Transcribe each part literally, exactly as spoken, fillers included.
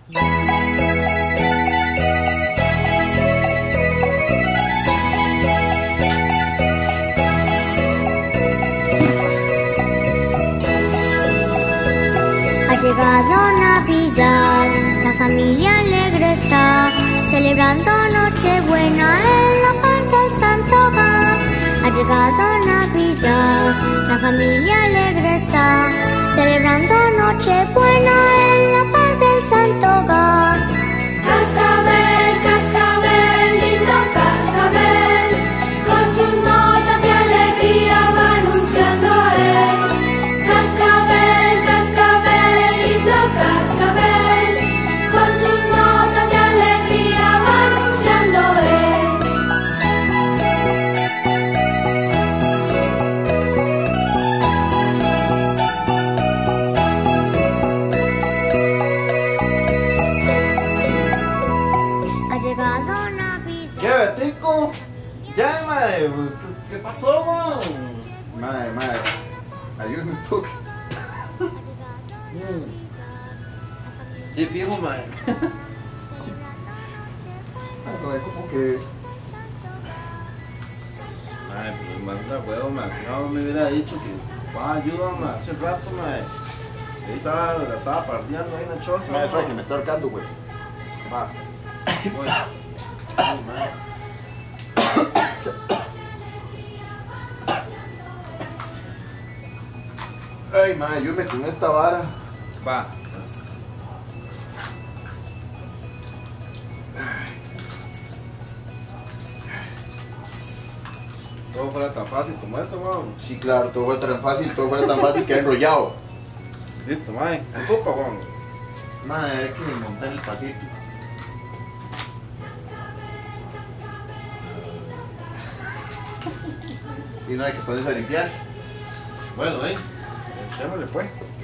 Ha llegado Navidad, la familia alegre está, celebrando Nochebuena en la paz del Santo Hogar. Ha llegado Navidad, la familia alegre está, celebrando Nochebuena en la paz del Santo Hogar. Cascabel, cascabel, lindo cascabel, con sus notas de alegría va anunciando él. Cascabel, cascabel, lindo cascabel, con sus notas de alegría va anunciando él. Ha llegado Navidad. ¿Qué, Betico? Ya, mae, ¿qué, qué pasó, weón? Mae, mae, ayúdame un toque. Mm. Sí, fijo, mae. Ah, no, es como que... Mae, pues manda huevo, mae. No me hubiera dicho que va, ayúdame hace rato, mae. Ahí estaba, la estaba partiendo ahí en la choza. Mae, suave, que me está ahorcando, güey. Va. Voy. Ay, mae. Ay, mae, ayúdame con esta vara. Va. Todo fuera tan fácil como esto, weón. Sí, claro, todo fue tan fácil, todo fue tan fácil que ha enrollado. Listo, mae. Ocupa, weón. Mae, hay que montar el pasito. Y no hay que ponerse a limpiar. Bueno, eh. Echémosle, pues.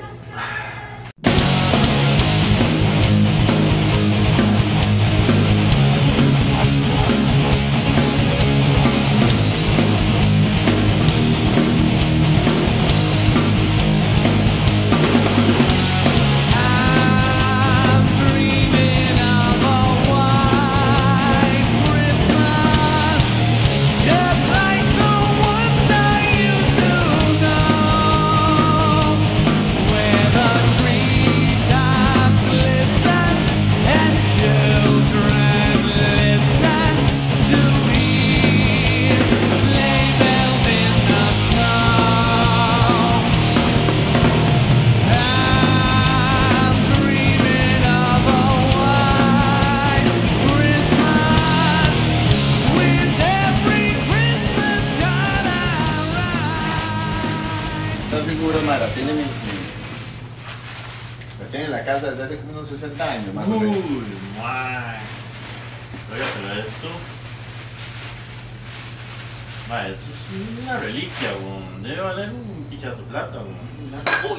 La tiene, mi, mi- la tiene en la casa desde hace como unos sesenta años más o menos. Uy, mae. Oiga, pero esto. Mae, eso es una reliquia, weón. Debe valer un pichazo de plata, weón. Uy,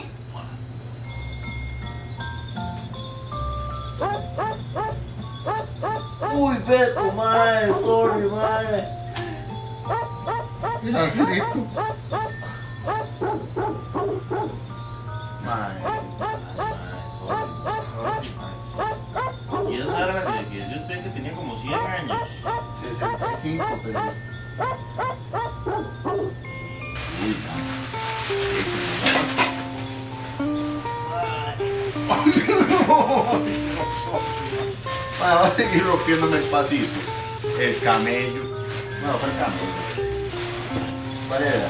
Uy, Beto, mae. Sorry, mae. Mira, Angelito. Mae. y esa era la que, que decía usted que tenía como cien años. sesenta y cinco, pero... Uy, Mae, va a seguir rompiéndome el pasito. El camello. No, fue el cambio. ¿Cuál era?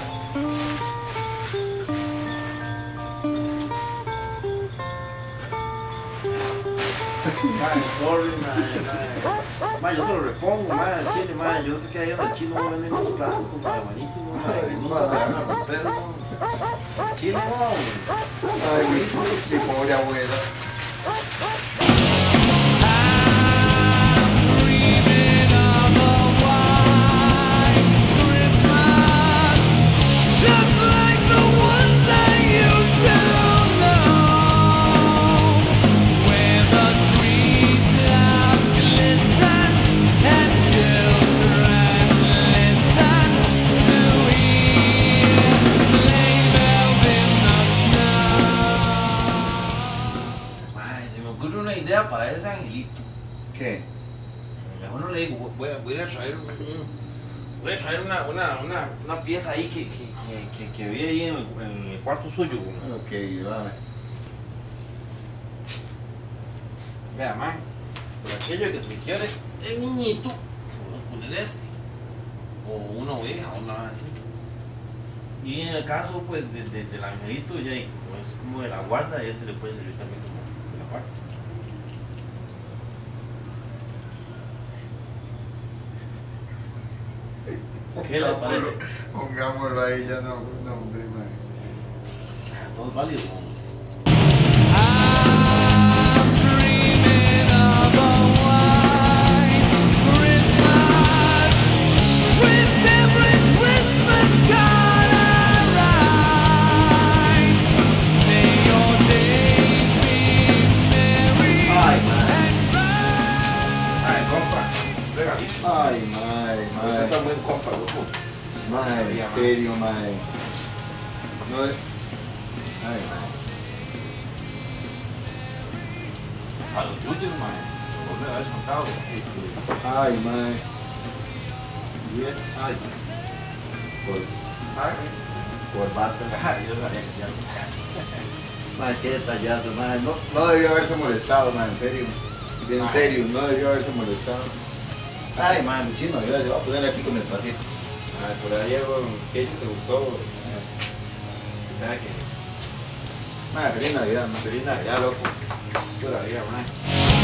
Mae, sorry, mae, mae. Mae, yo se lo repongo, mae, al chile, mae. Yo sé que ahí en el chino venden unos plásticos, mae, buenísimos, mae. Que nunca se van a romper, ¿no? Chile, no. Ay, mi, mi pobre abuela. Just like the ones I used to know, where the treetops glisten and children listen to hear sleigh bells in the snow. Mae, se me ocurre una idea idea para ese angelito. ¿Qué? Mejor no le digo, voy a, voy a traer un, un- voy a traer una, una, una, una pieza ahí que, que, que, que, que vi ahí en el, en el cuarto suyo. Ok, vale. Vea, man, por aquello que se quiere, el niñito, vamos a poner este, o una oveja, o nada así. Y en el caso, pues, de, de- del angelito, ya y como es como de la guarda, este le puede servir también como de la guarda. ¿Qué le parece? Pongámoslo ahí, ya no, no, hombre, man. Todo es válido. I'm dreaming of a white Christmas with every Christmas card I write. May your days be merry Ay, man. and bright. Ay, compa, regalito. Ay, mae, Usted está mae. buen compa, loco. Mae, en serio, mae. No es. Ay, mae. A los yuyos, man. Vos me habéis contado. Ay, mae. Y es. Ay. Por. Corbata. Ay, yo sabía que ya. Mae, qué detallazo, mae. No, no debió haberse molestado, mae, en serio. En Mae. serio, no debió haberse molestado. Ay, mae, muchísimas gracias. Voy a poner aquí con el pasito. Ay, por ahí algo que te gustó. ¿Sabe qué? Mae, feliz Navidad, mae. Feliz Navidad, loco. Pura vida, man.